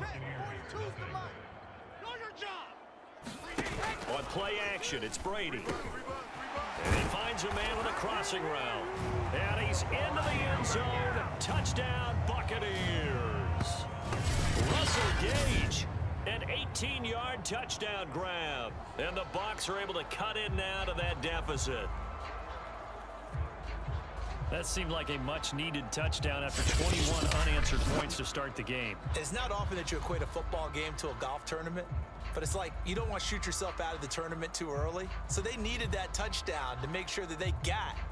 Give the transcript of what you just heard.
On play action, it's Brady. And he finds a man with a crossing route. And he's into the end zone. Touchdown, Buccaneers. Russell Gage, an 18-yard touchdown grab. And the Bucs are able to cut in now to that deficit. That seemed like a much-needed touchdown after 21 unanswered points to start the game. It's not often that you equate a football game to a golf tournament, but it's like you don't want to shoot yourself out of the tournament too early. So they needed that touchdown to make sure that they got